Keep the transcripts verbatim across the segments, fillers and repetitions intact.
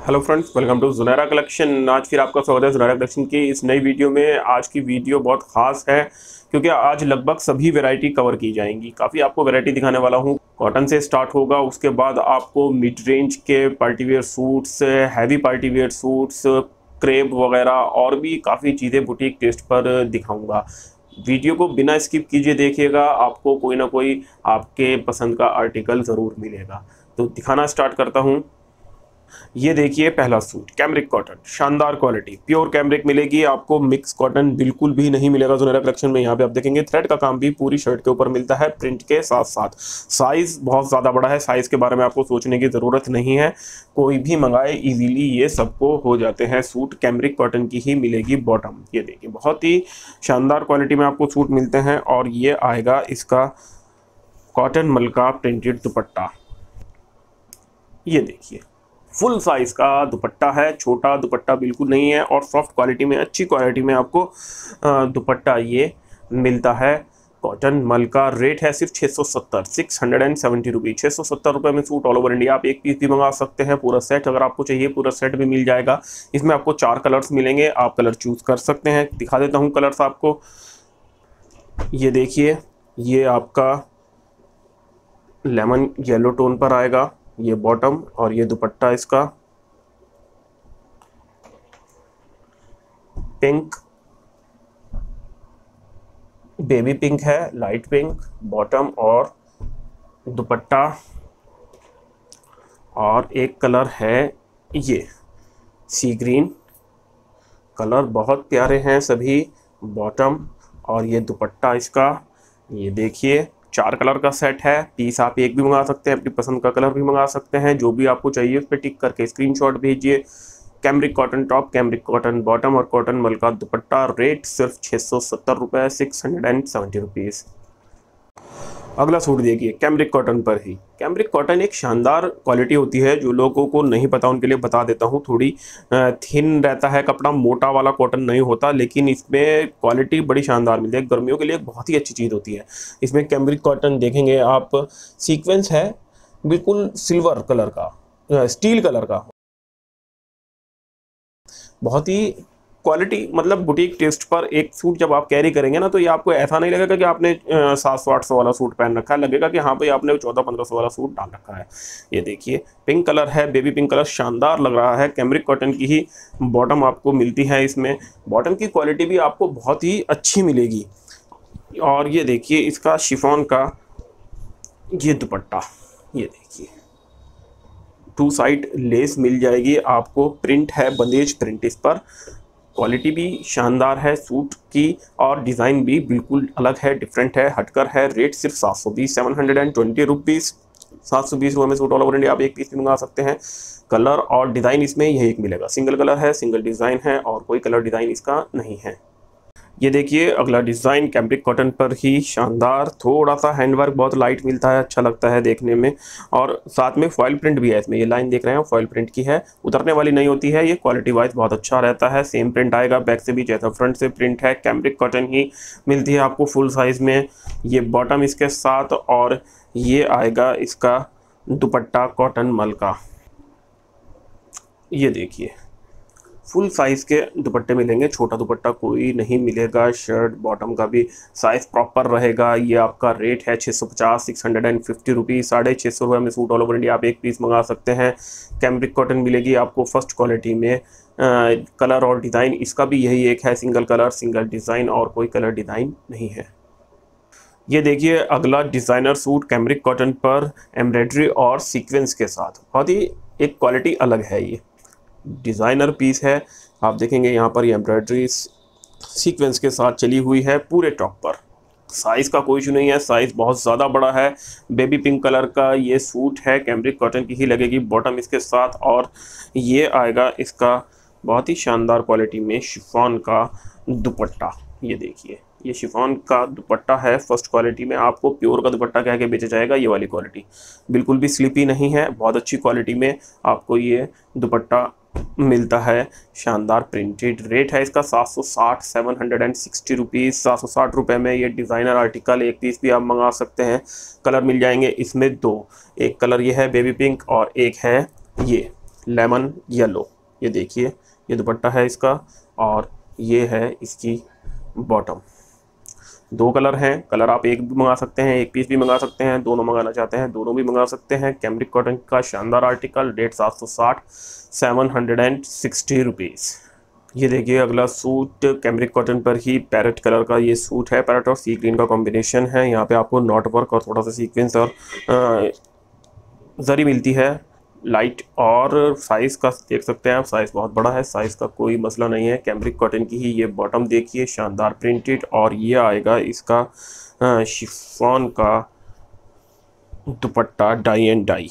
Hello friends, welcome to Junaira collection. आज फिर आपका स्वागत है जुनैरा कलेक्शन की इस नई वीडियो में। आज की वीडियो बहुत ख़ास है क्योंकि आज लगभग सभी वैरायटी कवर की जाएंगी। काफ़ी आपको वैरायटी दिखाने वाला हूँ। कॉटन से स्टार्ट होगा, उसके बाद आपको मिड रेंज के partywear suits, heavy partywear suits, crepe वगैरह और भी काफ़ी चीज़ें बुटीक टेस्ट पर दिखाऊँगा। वीडियो को बिना स्किप कीजिए देखिएगा, आपको कोई ना कोई आपके पसंद का आर्टिकल ज़रूर मिलेगा। तो दिखाना स्टार्ट करता हूँ। ये देखिए पहला सूट, कैमरिक कॉटन, शानदार क्वालिटी, प्योर कैमरिक मिलेगी आपको। मिक्स कॉटन बिल्कुल भी नहीं मिलेगा जुनैरा कलेक्शन में। यहाँ पे आप देखेंगे थ्रेड का काम भी पूरी शर्ट के ऊपर मिलता है, प्रिंट के साथ साथ। साइज बहुत ज़्यादा बड़ा है, साइज के बारे में आपको सोचने की ज़रूरत नहीं है। कोई भी मंगाए इजीली ये सबको हो जाते हैं सूट। कैमरिक कॉटन की ही मिलेगी बॉटम। ये देखिए बहुत ही शानदार क्वालिटी में आपको सूट मिलते हैं। और ये आएगा इसका कॉटन मलका प्रिंटेड दुपट्टा। ये देखिए फुल साइज का दुपट्टा है, छोटा दुपट्टा बिल्कुल नहीं है। और सॉफ्ट क्वालिटी में, अच्छी क्वालिटी में आपको दुपट्टा ये मिलता है। कॉटन मल का रेट है सिर्फ छः सौ सत्तर six hundred and seventy rupees छः सौ सत्तर रुपये में सूट ऑल ओवर इंडिया। आप एक पीस भी मंगा सकते हैं, पूरा सेट अगर आपको चाहिए पूरा सेट भी मिल जाएगा। इसमें आपको चार कलर्स मिलेंगे, आप कलर चूज़ कर सकते हैं। दिखा देता हूँ कलर्स आपको। ये देखिए, ये आपका लेमन येलो टोन पर आएगा, ये बॉटम, और ये दुपट्टा इसका पिंक, बेबी पिंक है, लाइट पिंक बॉटम और दुपट्टा। और एक कलर है ये सी ग्रीन कलर, बहुत प्यारे हैं सभी। बॉटम और ये दुपट्टा इसका। ये देखिए चार कलर का सेट है। पीस आप एक भी मंगा सकते हैं, अपनी पसंद का कलर भी मंगा सकते हैं। जो भी आपको चाहिए उस पर टिक करके स्क्रीनशॉट भेजिए। Cambric cotton top, cambric cotton bottom और कॉटन मल का दुपट्टा। रेट सिर्फ छः सौ सत्तर रुपये six hundred and seventy rupees. अगला सूट देखिए कैमरिक कॉटन पर ही। कैमरिक कॉटन एक शानदार क्वालिटी होती है, जो लोगों को नहीं पता उनके लिए बता देता हूँ। थोड़ी थिन रहता है कपड़ा, मोटा वाला कॉटन नहीं होता, लेकिन इसमें क्वालिटी बड़ी शानदार मिलती है। गर्मियों के लिए एक बहुत ही अच्छी चीज़ होती है। इसमें कैमरिक कॉटन देखेंगे आप, सीक्वेंस है बिल्कुल सिल्वर कलर का, स्टील कलर का, बहुत ही क्वालिटी। मतलब बुटीक टेस्ट पर एक सूट जब आप कैरी करेंगे ना, तो ये आपको ऐसा नहीं लगेगा कि आपने सात सौ आठ सौ वाला सूट पहन रखा है। लगेगा कि हाँ भाई आपने चौदह पंद्रह सौ वाला सूट डाल रखा है। ये देखिए पिंक कलर है, बेबी पिंक कलर, शानदार लग रहा है। कैमरिक कॉटन की ही बॉटम आपको मिलती है इसमें। बॉटम की क्वालिटी भी आपको बहुत ही अच्छी मिलेगी। और ये देखिए इसका शिफॉन का ये दुपट्टा। ये देखिए टू साइड लेस मिल जाएगी आपको, प्रिंट है बंदेज प्रिंट इस पर। क्वालिटी भी शानदार है सूट की, और डिज़ाइन भी बिल्कुल अलग है, डिफरेंट है, हटकर है। रेट सिर्फ सात सौ बीस seven hundred and twenty rupees सात सौ बीस रुपये में सूट ऑल ओवर इंडिया आप एक पीस भी मंगा सकते हैं। कलर और डिज़ाइन इसमें यही एक मिलेगा, सिंगल कलर है, सिंगल डिज़ाइन है, और कोई कलर डिज़ाइन इसका नहीं है। ये देखिए अगला डिज़ाइन कैमरिक कॉटन पर ही शानदार। थोड़ा सा हैंडवर्क बहुत लाइट मिलता है, अच्छा लगता है देखने में। और साथ में फॉयल प्रिंट भी है इसमें। ये लाइन देख रहे हैं फॉयल प्रिंट की है, उतरने वाली नहीं होती है। ये क्वालिटी वाइज बहुत अच्छा रहता है। सेम प्रिंट आएगा बैक से भी जैसा फ्रंट से प्रिंट है। कैमरिक कॉटन ही मिलती है आपको फुल साइज़ में। ये बॉटम इसके साथ, और ये आएगा इसका दुपट्टा कॉटन मल का। ये देखिए फुल साइज़ के दुपट्टे मिलेंगे, छोटा दुपट्टा कोई नहीं मिलेगा। शर्ट बॉटम का भी साइज़ प्रॉपर रहेगा। ये आपका रेट है छः सौ पचास six hundred and fifty rupees साढ़े छः सौ रुपये में सूट ऑल ओवर इंडिया आप एक पीस मंगा सकते हैं। कैमरिक कॉटन मिलेगी आपको फर्स्ट क्वालिटी में। आ, कलर और डिज़ाइन इसका भी यही एक है, सिंगल कलर सिंगल डिज़ाइन, और कोई कलर डिज़ाइन नहीं है। ये देखिए अगला डिज़ाइनर सूट कैमरिक कॉटन पर एम्ब्रॉयडरी और सीक्वेंस के साथ। बहुत ही एक क्वालिटी अलग है। ये डिज़ाइनर पीस है, आप देखेंगे यहाँ पर ये एम्ब्रॉयडरी सीक्वेंस के साथ चली हुई है पूरे टॉप पर। साइज़ का कोई इशू नहीं है, साइज़ बहुत ज़्यादा बड़ा है। बेबी पिंक कलर का ये सूट है, कैमरिक कॉटन की ही लगेगी बॉटम इसके साथ। और ये आएगा इसका बहुत ही शानदार क्वालिटी में शिफॉन का दुपट्टा। ये देखिए ये शिफॉन का दुपट्टा है फर्स्ट क्वालिटी में। आपको प्योर का दुपट्टा कह के बेचा जाएगा। ये वाली क्वालिटी बिल्कुल भी स्लिपी नहीं है, बहुत अच्छी क्वालिटी में आपको ये दुपट्टा मिलता है, शानदार प्रिंटेड। रेट है इसका सात सौ साठ seven hundred and sixty rupees सात सौ साठ रुपये में ये डिज़ाइनर आर्टिकल एक पीस भी आप मंगा सकते हैं। कलर मिल जाएंगे इसमें दो, एक कलर ये है बेबी पिंक और एक है ये लेमन येलो। ये देखिए, ये दुपट्टा है इसका और ये है इसकी बॉटम। दो कलर हैं, कलर आप एक भी मंगा सकते हैं, एक पीस भी मंगा सकते हैं, दोनों मंगाना चाहते हैं दोनों भी मंगा सकते हैं। कैमरिक कॉटन का शानदार आर्टिकल, रेट सात सौ साठ, seven hundred and sixty rupees. ये देखिए अगला सूट कैमरिक कॉटन पर ही पैरेट कलर का ये सूट है। पैरेट और सी ग्रीन का कॉम्बिनेशन है। यहाँ पे आपको नॉट वर्क और थोड़ा सा सीक्वेंस और जरी मिलती है लाइट। और साइज़ का देख सकते हैं आप, साइज़ बहुत बड़ा है, साइज़ का कोई मसला नहीं है। कैमरिक कॉटन की ही ये बॉटम देखिए, शानदार प्रिंटेड। और ये आएगा इसका शिफॉन का दुपट्टा, डाई एंड डाई।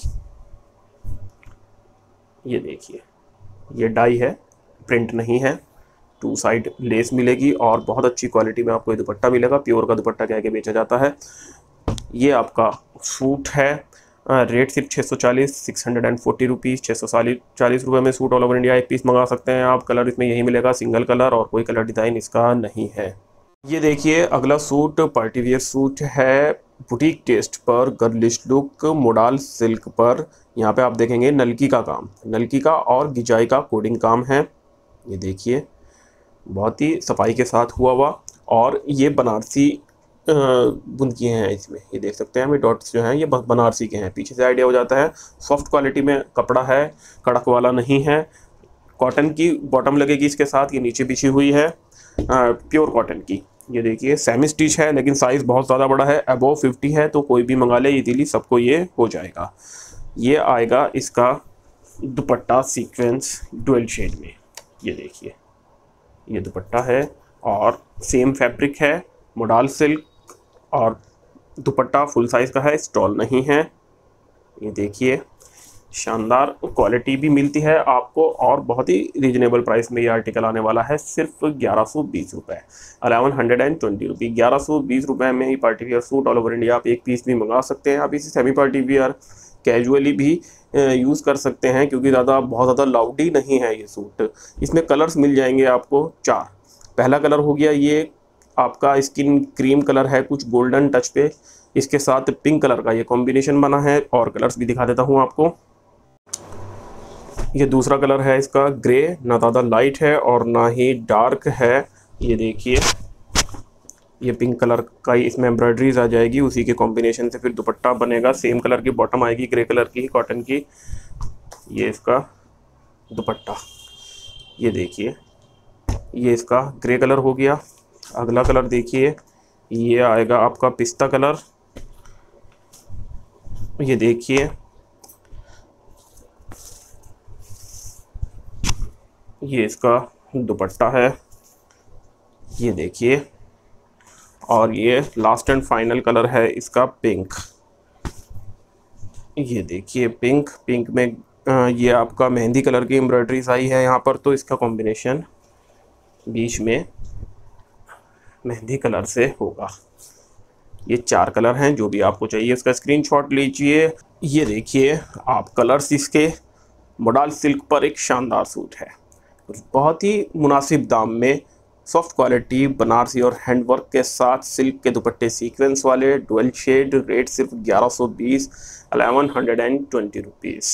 ये देखिए, ये डाई है, प्रिंट नहीं है। टू साइड लेस मिलेगी और बहुत अच्छी क्वालिटी में आपको ये दुपट्टा मिलेगा। प्योर का दुपट्टा कह के बेचा जाता है। ये आपका सूट है, रेट सिर्फ छः सौ चालीस, six hundred and forty rupees. छः सौ चालीस रुपये में सूट ऑल ओवर इंडिया एक पीस मंगा सकते हैं आप। कलर इसमें यही मिलेगा, सिंगल कलर, और कोई कलर डिज़ाइन इसका नहीं है। ये देखिए अगला सूट पार्टी वियर सूट है, बुटीक टेस्ट पर, गर्लिश लुक, मोडाल सिल्क पर। यहाँ पे आप देखेंगे नलकी का काम, नलकी का और गिजाई का कोडिंग काम है। ये देखिए बहुत ही सफाई के साथ हुआ हुआ, और ये बनारसी बुनकी हैं इसमें। ये देख सकते हैं हमें डॉट्स जो हैं ये बनारसी के हैं, पीछे से आइडिया हो जाता है। सॉफ्ट क्वालिटी में कपड़ा है, कड़क वाला नहीं है। कॉटन की बॉटम लगेगी इसके साथ, ये नीचे बिछी हुई है प्योर कॉटन की। ये देखिए सेमी स्टिच है, लेकिन साइज़ बहुत ज़्यादा बड़ा है, अबोव फिफ्टी है, तो कोई भी मंगा ले इजीली, सबको ये हो जाएगा। ये आएगा इसका दुपट्टा सीक्वेंस डुअल शेड में। ये देखिए ये दुपट्टा है और सेम फैब्रिक है, मोडाल सिल्क, और दुपट्टा फुल साइज़ का है, स्टॉल नहीं है। ये देखिए शानदार क्वालिटी भी मिलती है आपको, और बहुत ही रीजनेबल प्राइस में ये आर्टिकल आने वाला है, सिर्फ ग्यारह सौ बीस रुपये, eleven hundred and twenty rupee. ग्यारह सौ बीस रुपये में ही party wear suit all over India आप एक पीस भी मंगा सकते हैं। आप इसे सेमी पार्टी वियर कैजुअली भी यूज़ कर सकते हैं, क्योंकि ज़्यादा बहुत ज़्यादा लाउडी नहीं है ये सूट। इसमें कलर्स मिल जाएंगे आपको चार। पहला कलर हो गया ये आपका स्किन क्रीम कलर है, कुछ गोल्डन टच पे, इसके साथ पिंक कलर का ये कॉम्बिनेशन बना है। और कलर्स भी दिखा देता हूँ आपको। ये दूसरा कलर है इसका ग्रे, ना ज़्यादा लाइट है और ना ही डार्क है। ये देखिए ये पिंक कलर का ही इसमें एम्ब्रॉयडरीज आ जाएगी, उसी के कॉम्बिनेशन से फिर दुपट्टा बनेगा। सेम कलर की बॉटम आएगी, ग्रे कलर की कॉटन की। ये इसका दुपट्टा, ये देखिए ये इसका ग्रे कलर हो गया। अगला कलर देखिए, ये आएगा आपका पिस्ता कलर। ये देखिए ये इसका दुपट्टा है। ये देखिए, और ये लास्ट एंड फाइनल कलर है इसका पिंक। ये देखिए पिंक, पिंक में ये आपका मेहंदी कलर की एम्ब्रॉयडरीज आई है यहाँ पर, तो इसका कॉम्बिनेशन बीच में मेहंदी कलर से होगा। ये चार कलर हैं, जो भी आपको चाहिए उसका स्क्रीनशॉट लीजिए। ये देखिए आप कलर्स इसके, मोडाल सिल्क पर एक शानदार सूट है, बहुत ही मुनासिब दाम में, सॉफ्ट क्वालिटी बनारसी और हैंडवर्क के साथ, सिल्क के दुपट्टे सीक्वेंस वाले, डुअल शेड, रेट सिर्फ ग्यारह सौ बीस, eleven hundred and twenty rupees.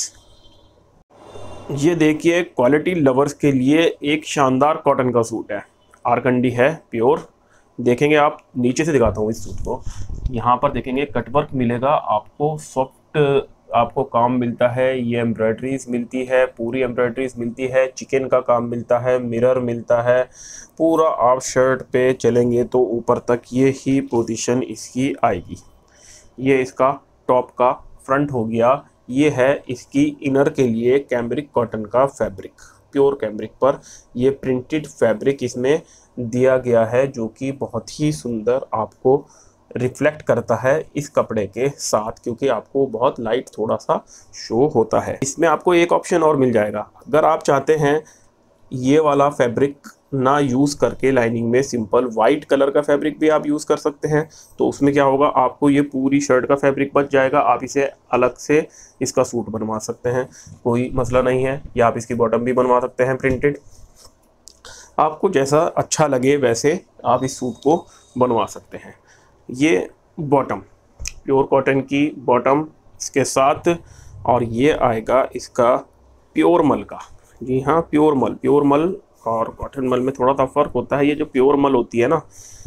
ये देखिए क्वालिटी लवर्स के लिए एक शानदार कॉटन का सूट है, आरकंडी है प्योर। देखेंगे आप, नीचे से दिखाता हूँ इस सूट को। यहाँ पर देखेंगे कटवर्क मिलेगा आपको, सॉफ्ट आपको काम मिलता है। ये एम्ब्रॉयडरीज मिलती है, पूरी एम्ब्रॉयडरीज मिलती है, चिकन का काम मिलता है, मिरर मिलता है पूरा। आप शर्ट पे चलेंगे तो ऊपर तक ये ही पोजीशन इसकी आएगी। ये इसका टॉप का फ्रंट हो गया। ये है इसकी इनर के लिए कैमरिक कॉटन का फैब्रिक, प्योर कैमरिक पर ये प्रिंटेड फैब्रिक इसमें दिया गया है, जो कि बहुत ही सुंदर आपको रिफ्लेक्ट करता है इस कपड़े के साथ, क्योंकि आपको बहुत लाइट थोड़ा सा शो होता है। इसमें आपको एक ऑप्शन और मिल जाएगा, अगर आप चाहते हैं ये वाला फैब्रिक ना यूज़ करके लाइनिंग में सिंपल वाइट कलर का फैब्रिक भी आप यूज़ कर सकते हैं। तो उसमें क्या होगा, आपको ये पूरी शर्ट का फैब्रिक बच जाएगा, आप इसे अलग से इसका सूट बनवा सकते हैं, कोई मसला नहीं है। या आप इसकी बॉटम भी बनवा सकते हैं प्रिंटेड, आपको जैसा अच्छा लगे वैसे आप इस सूट को बनवा सकते हैं। ये बॉटम प्योर कॉटन की बॉटम इसके साथ, और ये आएगा इसका प्योर मल का। जी हाँ, प्योर मल। प्योर मल और कॉटन मल में थोड़ा सा फ़र्क होता है। ये जो प्योर मल होती है ना,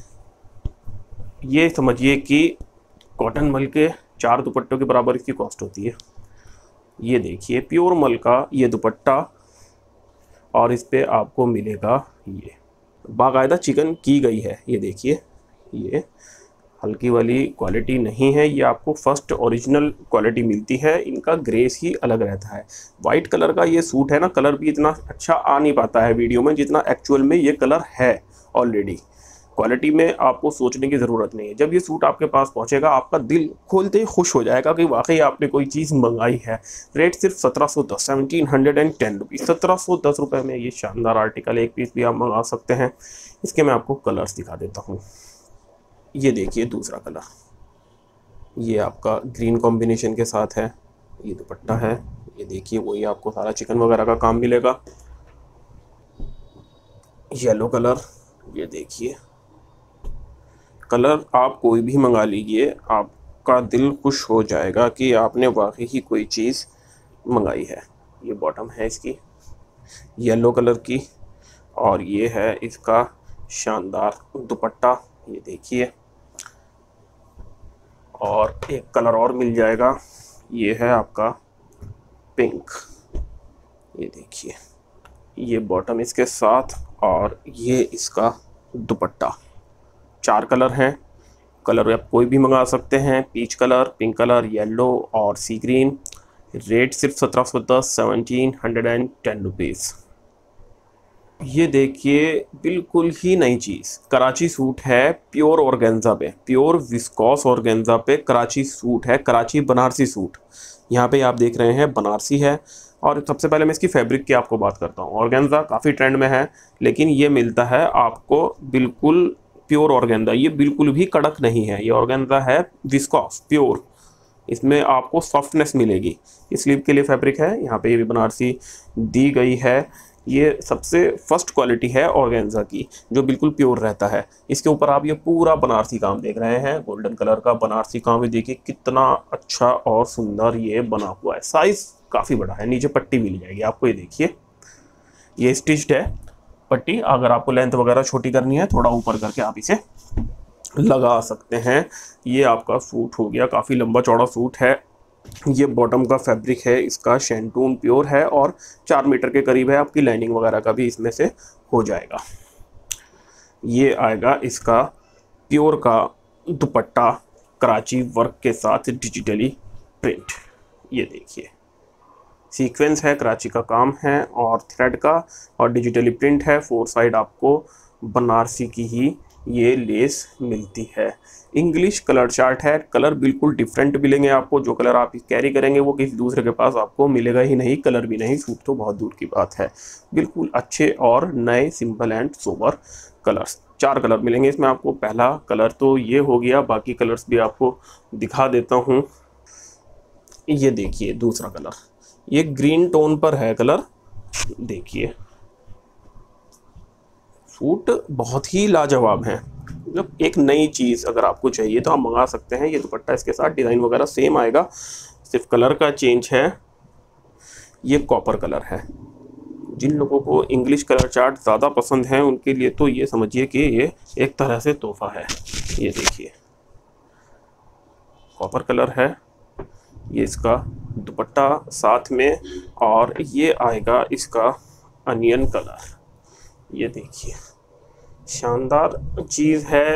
ये समझिए कि कॉटन मल के चार दुपट्टों के बराबर इसकी कॉस्ट होती है। ये देखिए प्योर मल का ये दुपट्टा, और इस पे आपको मिलेगा ये बाकायदा चिकन की गई है। ये देखिए, ये हल्की वाली क्वालिटी नहीं है, ये आपको फर्स्ट ओरिजिनल क्वालिटी मिलती है। इनका ग्रेस ही अलग रहता है। वाइट कलर का ये सूट है ना, कलर भी इतना अच्छा आ नहीं पाता है वीडियो में जितना एक्चुअल में ये कलर है। ऑलरेडी क्वालिटी में आपको सोचने की ज़रूरत नहीं है। जब ये सूट आपके पास पहुंचेगा, आपका दिल खोलते ही खुश हो जाएगा कि वाकई आपने कोई चीज़ मंगाई है। रेट सिर्फ सत्रह सौ दस seventeen hundred and ten rupees सत्रह सौ दस रुपये में ये शानदार आर्टिकल, एक पीस भी आप मंगा सकते हैं। इसके मैं आपको कलर्स दिखा देता हूँ। ये देखिए दूसरा कलर, ये आपका ग्रीन कॉम्बिनेशन के साथ है। ये दुपट्टा है, ये देखिए वही आपको सारा चिकन वगैरह का काम मिलेगा। येलो कलर, ये देखिए कलर आप कोई भी मंगा लीजिए, आपका दिल खुश हो जाएगा कि आपने वाकई ही कोई चीज़ मंगाई है। ये बॉटम है इसकी येलो कलर की, और ये है इसका शानदार दुपट्टा। ये देखिए, और एक कलर और मिल जाएगा, ये है आपका पिंक। ये देखिए, ये बॉटम इसके साथ और ये इसका दुपट्टा। चार कलर हैं। कलर आप कोई भी मंगा सकते हैं, peach colour, pink colour, yellow और सी ग्रीन। रेट सिर्फ सत्रह सौ दस seventeen hundred and ten rupees. ये देखिए बिल्कुल ही नई चीज़, कराची सूट है प्योर ऑर्गेन्जा पे, प्योर विस्कोस ऑर्गेन्जा पे कराची सूट है, कराची बनारसी सूट। यहाँ पे आप देख रहे हैं बनारसी है। और सबसे पहले मैं इसकी फैब्रिक की आपको बात करता हूँ। ऑर्गेन्जा काफ़ी ट्रेंड में है, लेकिन ये मिलता है आपको बिल्कुल प्योर ऑर्गेन्जा। ये बिल्कुल भी कड़क नहीं है, ये ऑर्गेन्जा है विस्कोस प्योर। इसमें आपको सॉफ्टनेस मिलेगी। ये स्लीव के लिए फैब्रिक है, यहाँ पे ये भी बनारसी दी गई है। ये सबसे फर्स्ट क्वालिटी है ऑर्गेन्जा की, जो बिल्कुल प्योर रहता है। इसके ऊपर आप ये पूरा बनारसी काम देख रहे हैं, गोल्डन कलर का बनारसी काम। ये देखिए कितना अच्छा और सुंदर ये बना हुआ है। साइज़ काफ़ी बड़ा है, नीचे पट्टी मिल जाएगी आपको। ये देखिए, ये स्टिच्ड है पट्टी। अगर आपको लेंथ वगैरह छोटी करनी है, थोड़ा ऊपर करके आप इसे लगा सकते हैं। ये आपका सूट हो गया, काफ़ी लंबा चौड़ा सूट है। ये बॉटम का फैब्रिक है इसका शैंटून प्योर है, और चार मीटर के करीब है। आपकी लाइनिंग वगैरह का भी इसमें से हो जाएगा। ये आएगा इसका प्योर का दुपट्टा, कराची वर्क के साथ डिजिटली प्रिंट। ये देखिए सीक्वेंस है, कराची का काम है और थ्रेड का, और डिजिटली प्रिंट है। फोर साइड आपको बनारसी की ही ये लेस मिलती है। इंग्लिश कलर चार्ट है। कलर बिल्कुल डिफरेंट मिलेंगे आपको। जो कलर आप कैरी करेंगे वो किसी दूसरे के पास आपको मिलेगा ही नहीं। कलर भी नहीं, सूट तो बहुत दूर की बात है। बिल्कुल अच्छे और नए सिंपल एंड सोबर कलर्स। चार कलर मिलेंगे इसमें आपको। पहला कलर तो ये हो गया, बाकी कलर्स भी आपको दिखा देता हूँ। ये देखिए दूसरा कलर, ये ग्रीन टोन पर है कलर। देखिए सूट बहुत ही लाजवाब है। मतलब एक नई चीज़ अगर आपको चाहिए तो आप मंगा सकते हैं। ये दुपट्टा इसके साथ, डिज़ाइन वगैरह सेम आएगा, सिर्फ कलर का चेंज है। ये कॉपर कलर है। जिन लोगों को इंग्लिश कलर चार्ट ज़्यादा पसंद है उनके लिए तो ये समझिए कि ये एक तरह से तोहफा है। ये देखिए कॉपर कलर है, ये इसका दुपट्टा साथ में, और ये आएगा इसका अनियन कलर। ये देखिए शानदार चीज़ है।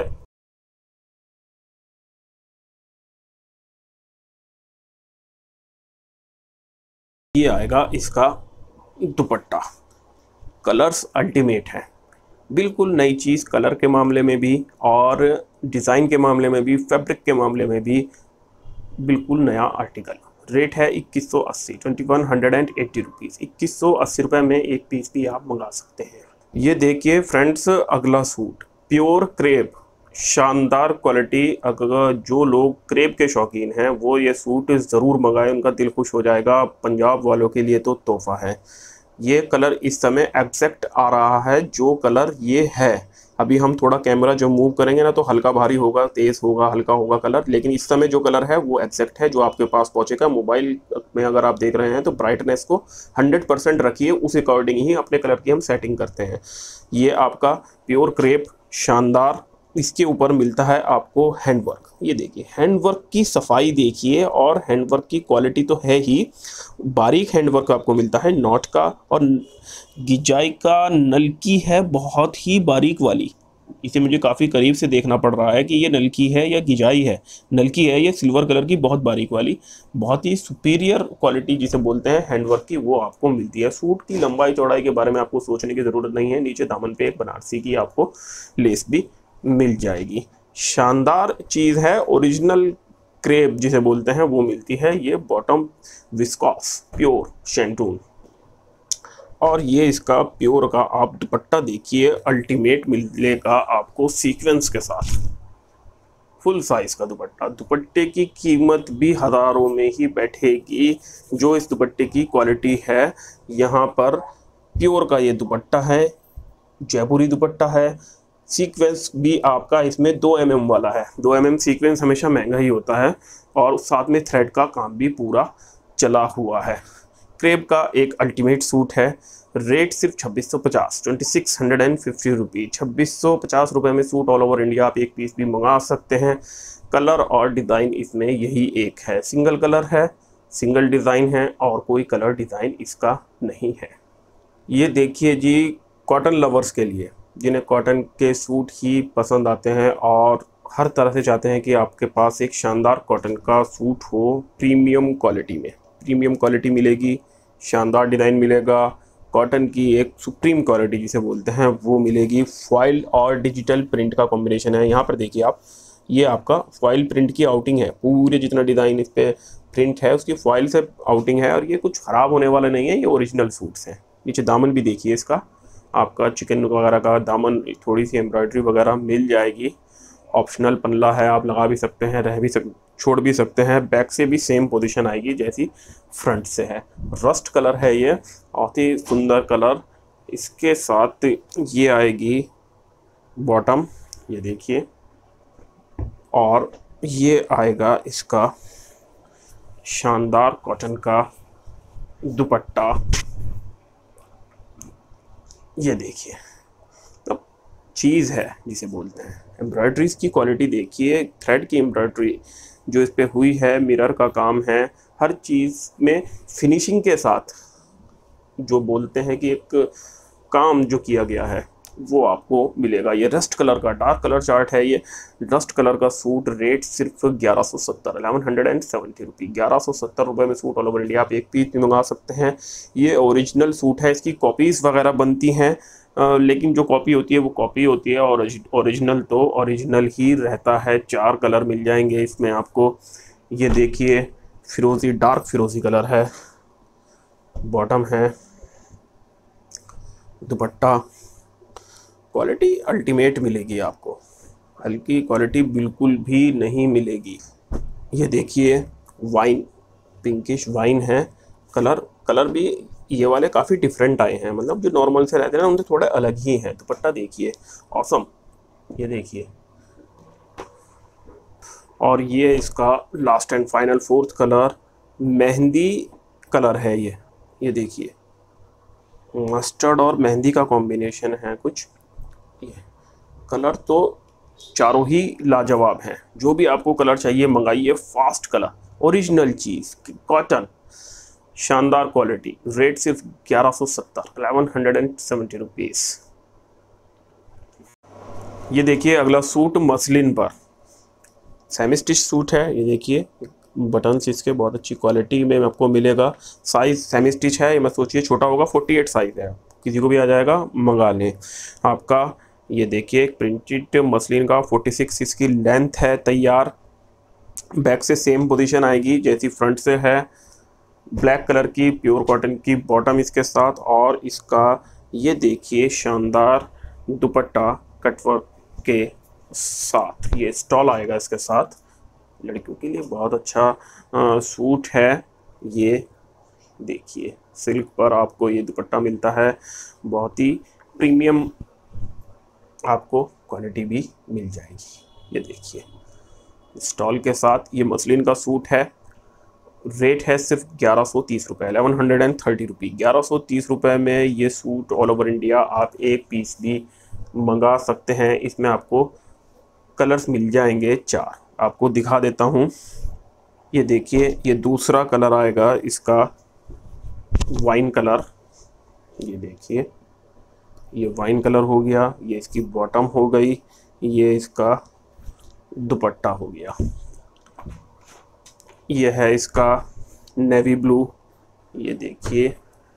ये आएगा इसका दुपट्टा। कलर्स अल्टीमेट है, बिल्कुल नई चीज़ कलर के मामले में भी और डिज़ाइन के मामले में भी, फैब्रिक के मामले में भी बिल्कुल नया आर्टिकल। रेट है इक्कीस सौ अस्सी twenty one hundred and eighty rupees. इक्कीस सौ अस्सी रुपये में एक पीस भी आप मंगा सकते हैं। ये देखिए फ्रेंड्स, अगला सूट प्योर क्रेप, शानदार क्वालिटी। अगर जो लोग क्रेप के शौकीन हैं वो ये सूट ज़रूर मंगाएं, उनका दिल खुश हो जाएगा। पंजाब वालों के लिए तो तोहफा है। ये कलर इस समय एग्जैक्ट आ रहा है जो कलर ये है। अभी हम थोड़ा कैमरा जो मूव करेंगे ना तो हल्का भारी होगा, तेज़ होगा, हल्का होगा कलर, लेकिन इस समय जो कलर है वो एग्जैक्ट है जो आपके पास पहुंचेगा। मोबाइल में अगर आप देख रहे हैं तो ब्राइटनेस को हंड्रेड परसेंट रखिए, उस अकॉर्डिंग ही अपने कलर की हम सेटिंग करते हैं। ये आपका प्योर क्रेप शानदार, इसके ऊपर मिलता है आपको हैंडवर्क। ये देखिए हैंडवर्क की सफाई देखिए, और हैंडवर्क की क्वालिटी तो है ही, बारीक हैंडवर्क आपको मिलता है नॉट का, और गिजाई का नलकी है बहुत ही बारीक वाली। इसे मुझे काफ़ी करीब से देखना पड़ रहा है कि ये नलकी है या गिजाई है। नलकी है ये सिल्वर कलर की बहुत बारीक वाली, बहुत ही सुपीरियर क्वालिटी जिसे बोलते हैं हैंडवर्क की, वो आपको मिलती है। सूट की लंबाई चौड़ाई के बारे में आपको सोचने की ज़रूरत नहीं है। नीचे दामन पे एक बनारसी की आपको लेस भी मिल जाएगी। शानदार चीज़ है, ओरिजिनल क्रेप जिसे बोलते हैं वो मिलती है। ये बॉटम विस्कॉस प्योर शैंटून, और ये इसका प्योर का आप दुपट्टा देखिए, अल्टीमेट मिलेगा आपको सीक्वेंस के साथ, फुल साइज का दुपट्टा। दुपट्टे की कीमत भी हज़ारों में ही बैठेगी जो इस दुपट्टे की क्वालिटी है। यहाँ पर प्योर का ये दुपट्टा है, जयपुरी दुपट्टा है। सीक्वेंस भी आपका इसमें दो एम एम वाला है। दो एम एम सीक्वेंस हमेशा महंगा ही होता है, और साथ में थ्रेड का काम भी पूरा चला हुआ है। क्रेप का एक अल्टीमेट सूट है। रेट सिर्फ छब्बीस सौ पचास, twenty six hundred and fifty rupee. छब्बीस सौ पचास रुपये में सूट ऑल ओवर इंडिया आप एक पीस भी मंगा सकते हैं। कलर और डिज़ाइन इसमें यही एक है, सिंगल कलर है, सिंगल डिज़ाइन है, और कोई कलर डिज़ाइन इसका नहीं है। ये देखिए जी, कॉटन लवर्स के लिए, जिन्हें कॉटन के सूट ही पसंद आते हैं और हर तरह से चाहते हैं कि आपके पास एक शानदार कॉटन का सूट हो प्रीमियम क्वालिटी में। प्रीमियम क्वालिटी मिलेगी, शानदार डिज़ाइन मिलेगा, कॉटन की एक सुप्रीम क्वालिटी जिसे बोलते हैं वो मिलेगी। फॉइल और डिजिटल प्रिंट का कॉम्बिनेशन है। यहाँ पर देखिए आप, ये आपका फॉइल प्रिंट की आउटिंग है, पूरे जितना डिज़ाइन इस पर प्रिंट है उसकी फॉइल से आउटिंग है, और ये कुछ ख़राब होने वाला नहीं है, ये ओरिजिनल सूट्स हैं। नीचे दामन भी देखिए इसका, आपका चिकन वगैरह का दामन, थोड़ी सी एम्ब्रॉयडरी वगैरह मिल जाएगी। ऑप्शनल पल्ला है, आप लगा भी सकते हैं, रह भी सक छोड़ भी सकते हैं। बैक से भी सेम पोजीशन आएगी जैसी फ्रंट से है। रस्ट कलर है ये, बहुत ही सुंदर कलर। इसके साथ ये आएगी बॉटम, ये देखिए, और ये आएगा इसका शानदार कॉटन का दुपट्टा। ये देखिए, अब चीज़ है जिसे बोलते हैं। एम्ब्रॉयडरीज की क्वालिटी देखिए, थ्रेड की एम्ब्रॉयडरी जो इस पे हुई है, मिरर का काम है, हर चीज़ में फिनिशिंग के साथ जो बोलते हैं कि एक काम जो किया गया है वो आपको मिलेगा। ये रस्ट कलर का डार्क कलर चार्ट है। ये रस्ट कलर का सूट, रेट सिर्फ ग्यारह सौ सत्तर, eleven hundred and seventy rupee. ग्यारह सौ सत्तर रुपये में सूट ऑल ओवर इंडिया आप एक पीस भी मंगा सकते हैं। ये ओरिजिनल सूट है, इसकी कॉपीज़ वगैरह बनती हैं, Uh, लेकिन जो कॉपी होती है वो कॉपी होती है, और ओरिजिनल तो ओरिजिनल ही रहता है। चार कलर मिल जाएंगे इसमें आपको। ये देखिए, फिरोज़ी, डार्क फिरोज़ी कलर है, बॉटम है, दुपट्टा। क्वालिटी अल्टीमेट मिलेगी आपको, हल्की क्वालिटी बिल्कुल भी नहीं मिलेगी। ये देखिए, वाइन, पिंकिश वाइन है कलर। कलर भी ये वाले काफ़ी डिफरेंट आए हैं, मतलब जो नॉर्मल से रहते हैं ना उनसे थोड़े अलग ही हैं। दुपट्टा देखिए, ऑसम, ये देखिए। और ये इसका last and final fourth colour मेहंदी कलर है। ये ये देखिए, मस्टर्ड और मेहंदी का कॉम्बिनेशन है कुछ। ये कलर तो चारों ही लाजवाब हैं। जो भी आपको कलर चाहिए मंगाइए, फास्ट कलर, ओरिजिनल चीज़, कॉटन, शानदार क्वालिटी। रेट सिर्फ ग्यारह सौ सत्तर, eleven hundred and seventy rupees. ये देखिए अगला सूट मसलिन पर, सेमी स्टिच सूट है। ये देखिए, बटन्स इसके बहुत अच्छी क्वालिटी में आपको मिलेगा। साइज़ सेमी स्टिच है, ये मैं सोचिए छोटा होगा, अड़तालीस साइज़ है, किसी को भी आ जाएगा, मंगा लें आपका। ये देखिए, प्रिंटेड मसलिन का छियालीस इसकी लेंथ है तैयार। बैक से सेम पोजीशन आएगी जैसी फ्रंट से है। ब्लैक कलर की प्योर कॉटन की बॉटम इसके साथ, और इसका ये देखिए शानदार दुपट्टा कटवर्क के साथ। ये स्टॉल आएगा इसके साथ। लड़कियों के लिए बहुत अच्छा आ, सूट है। ये देखिए, सिल्क पर आपको ये दुपट्टा मिलता है, बहुत ही प्रीमियम आपको क्वालिटी भी मिल जाएगी। ये देखिए स्टॉल के साथ ये मसलिन का सूट है। रेट है सिर्फ ग्यारह सौ तीस रुपये, eleven hundred and thirty rupee. ग्यारह सौ तीस रुपये में ये सूट ऑल ओवर इंडिया आप एक पीस भी मंगा सकते हैं। इसमें आपको कलर्स मिल जाएंगे चार, आपको दिखा देता हूँ। ये देखिए ये दूसरा कलर आएगा इसका वाइन कलर। ये देखिए ये वाइन कलर हो गया, ये इसकी बॉटम हो गई, ये इसका दुपट्टा हो गया। ये है इसका नेवी ब्लू। ये देखिए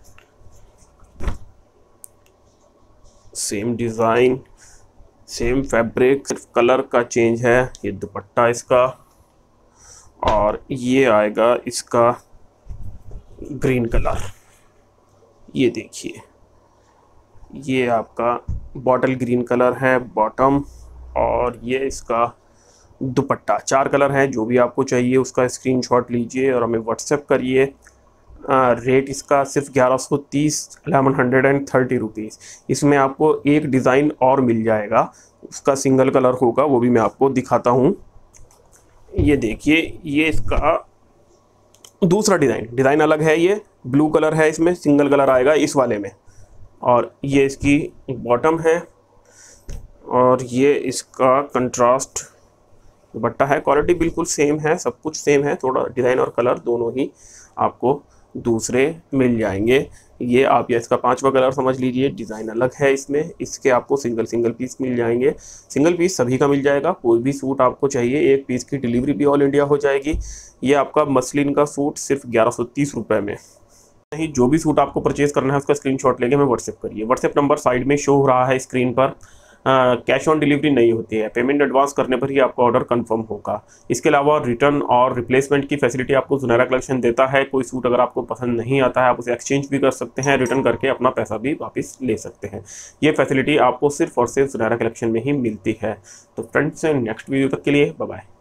सेम डिज़ाइन सेम फैब्रिक, सिर्फ कलर का चेंज है। ये दुपट्टा इसका, और ये आएगा इसका ग्रीन कलर। ये देखिए ये आपका बॉटल ग्रीन कलर है बॉटम, और ये इसका दुपट्टा। चार कलर हैं, जो भी आपको चाहिए उसका स्क्रीनशॉट लीजिए और हमें व्हाट्सएप करिए। रेट इसका सिर्फ ग्यारह सौ तीस, eleven hundred and thirty rupees. इसमें आपको एक डिज़ाइन और मिल जाएगा, उसका सिंगल कलर होगा, वो भी मैं आपको दिखाता हूँ। ये देखिए ये इसका दूसरा डिज़ाइन डिज़ाइन अलग है। ये ब्लू कलर है, इसमें सिंगल कलर आएगा इस वाले में, और ये इसकी बॉटम है, और ये इसका कंट्रास्ट दुपट्टा है। क्वालिटी बिल्कुल सेम है, सब कुछ सेम है, थोड़ा डिज़ाइन और कलर दोनों ही आपको दूसरे मिल जाएंगे। ये आप या इसका पांचवा कलर समझ लीजिए, डिज़ाइन अलग है इसमें। इसके आपको सिंगल सिंगल पीस मिल जाएंगे। सिंगल पीस सभी का मिल जाएगा, कोई भी सूट आपको चाहिए एक पीस की डिलीवरी भी ऑल इंडिया हो जाएगी। ये आपका मसलिन का सूट सिर्फ ग्यारह सौ तीस रुपये में। नहीं, जो भी सूट आपको परचेज़ करना है उसका स्क्रीनशॉट लेके हमें व्हाट्सएप करिए। व्हाट्सएप नंबर साइड में शो हो रहा है स्क्रीन पर। कैश ऑन डिलीवरी नहीं होती है, पेमेंट एडवांस करने पर ही आपका ऑर्डर कंफर्म होगा। इसके अलावा रिटर्न और रिप्लेसमेंट की फैसिलिटी आपको सुनहरा कलेक्शन देता है। कोई सूट अगर आपको पसंद नहीं आता है आप उसे एक्सचेंज भी कर सकते हैं, रिटर्न करके अपना पैसा भी वापस ले सकते हैं। ये फैसिलिटी आपको सिर्फ और सिर्फ सुनहरा कलेक्शन में ही मिलती है। तो फ्रेंड्स नेक्स्ट वीडियो तक के लिए बाय बाय।